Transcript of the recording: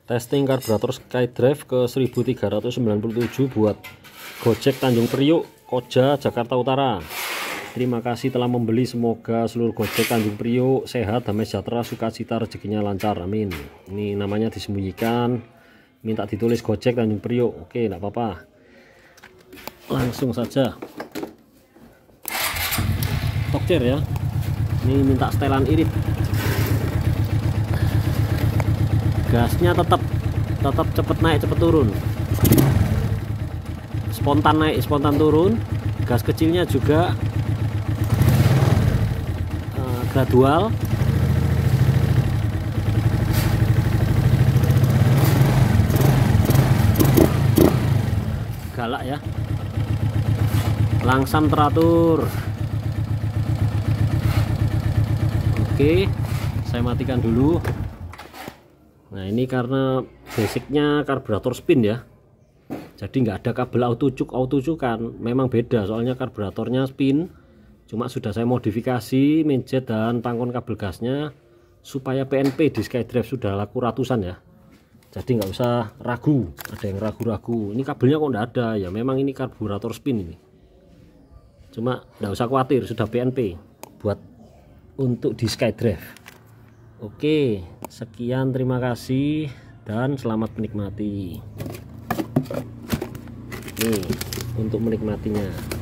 Testing karburator SkyDrive ke 1397 buat Gojek Tanjung Priok, Koja, Jakarta Utara. Terima kasih telah membeli. Semoga seluruh Gojek Tanjung Priok sehat, damai sejahtera, sukacita, rezekinya lancar, amin. Ini namanya disembunyikan, minta ditulis Gojek Tanjung Priok. Oke, enggak apa-apa, langsung saja tokcer ya. Ini minta setelan irit. Gasnya tetap cepet naik cepet turun, spontan naik spontan turun. Gas kecilnya juga gradual. Galak ya, langsam teratur. Oke, saya matikan dulu. Nah, ini karena basicnya karburator spin ya, jadi nggak ada kabel auto cukan. Memang beda, soalnya karburatornya spin, cuma sudah saya modifikasi mainjet dan pangkon kabel gasnya supaya PNP di SkyDrive sudah laku ratusan ya, jadi nggak usah ragu. Ada yang ragu-ragu ini kabelnya kok nggak ada ya, memang ini karburator spin ini, cuma nggak usah khawatir, sudah PNP buat untuk di SkyDrive. Oke, sekian, terima kasih dan selamat menikmati. Nih untuk menikmatinya.